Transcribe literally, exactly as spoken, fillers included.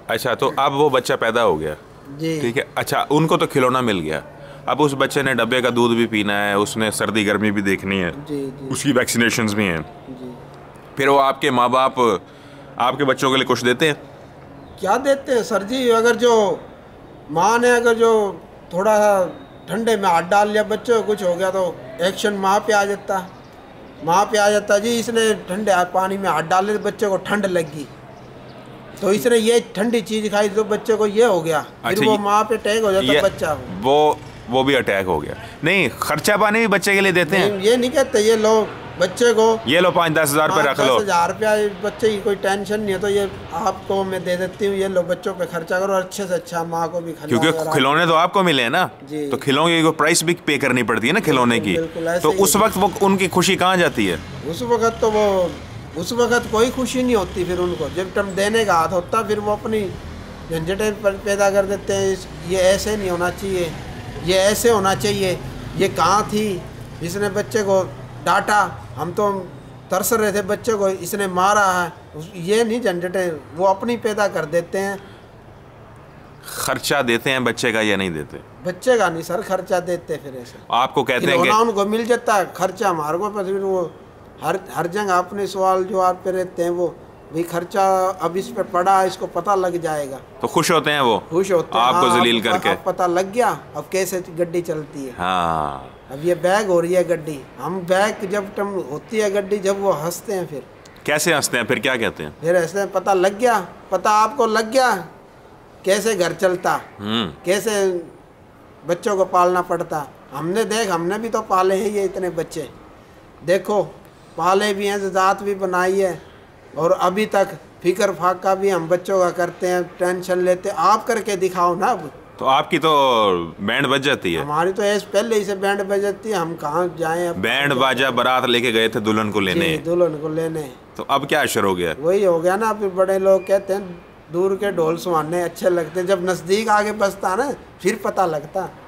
अच्छा, तो अब वो बच्चा पैदा हो गया जी। ठीक है। अच्छा, उनको तो खिलौना मिल गया, अब उस बच्चे ने डब्बे का दूध भी पीना है, उसने सर्दी गर्मी भी देखनी है, जी जी उसकी वैक्सीनेशंस भी हैं। जी। फिर वो आपके माँ बाप आपके बच्चों के लिए कुछ देते हैं? क्या देते हैं सर जी, अगर जो माँ ने अगर जो थोड़ा सा ठंडे में हाथ डाल लिया बच्चे को कुछ हो गया तो एक्शन माँ पे आ जाता, माँ पे आ जाता जी इसने ठंडे पानी में हाथ डाले तो बच्चे को ठंड लगी, तो इसने ये ठंडी चीज खाई तो बच्चे को ये हो गया। फिर अच्छा, वो माँ पे अटैक हो जाता बच्चा वो वो भी अटैक हो गया। नहीं, खर्चा पानी भी बच्चे के लिए देते हैं? ये नहीं कहते ये लो बच्चे को ये लो पाँच दस हजार रुपये रख लो, दस हजार रुपया बच्चे की कोई टेंशन नहीं है तो ये आपको मैं दे देती हूँ, ये लो बच्चों पे खर्चा करो, अच्छे से अच्छा माँ को भी खिलाओ। क्योंकि खिलौने तो आपको मिले हैं ना, तो खिलौने की प्राइस भी पे करनी पड़ती है ना खिलौने की, तो उस वक्त वो उनकी खुशी कहाँ जाती है? उस वक्त तो वो उस वक्त कोई खुशी नहीं होती, फिर उनको जब टाइम देने का हाथ होता फिर वो अपनी झंझटें पैदा कर देते हैं, ये ऐसे नहीं होना चाहिए, ये ऐसे होना चाहिए, ये कहाँ थी, इसने बच्चे को डांटा, हम तो तरस रहे थे बच्चे को, इसने मारा है, ये नहीं झंझटें वो अपनी पैदा कर देते हैं। खर्चा देते हैं बच्चे का या नहीं देते? बच्चे का नहीं सर, खर्चा देते फिर ऐसे आपको कहते हैं कि उनको मिल जाता है खर्चा हमारे को, फिर वो हर हर जगह अपने सवाल जो आप पे रहते हैं वो भी खर्चा अब इस पे पड़ा, इसको पता लग जाएगा, तो खुश होते हैं वो, खुश होते हैं आपको हाँ, जलील अब, करके अब पता लग गया अब कैसे गड्डी चलती है। हाँ, अब ये बैग हो रही है गड्डी, हम बैग जब टम होती है गड्डी जब वो हंसते हैं, फिर कैसे हंसते हैं, फिर क्या कहते हैं? फिर हंसते हैं, पता लग गया, पता आपको लग गया कैसे घर चलता, कैसे बच्चों को पालना पड़ता, हमने देख हमने भी तो पाले हैं ये इतने बच्चे, देखो पाले भी हैं, ज़ात भी बनाई है, और अभी तक फिक्र फाका भी हम बच्चों का करते हैं, टेंशन लेते हैं, आप करके दिखाओ ना। अब तो आपकी तो बैंड बज जाती है? हमारी तो ऐसे पहले ही से बैंड बज जाती है, हम कहाँ जाएं अब। बैंड बाजा बारात लेके गए थे दुल्हन को लेने, दुल्हन को लेने, तो अब क्या असर हो गया? वही हो गया ना, फिर बड़े लोग कहते हैं दूर के ढोल सुहाने अच्छे लगते हैं, जब नज़दीक आगे बजता ना फिर पता लगता।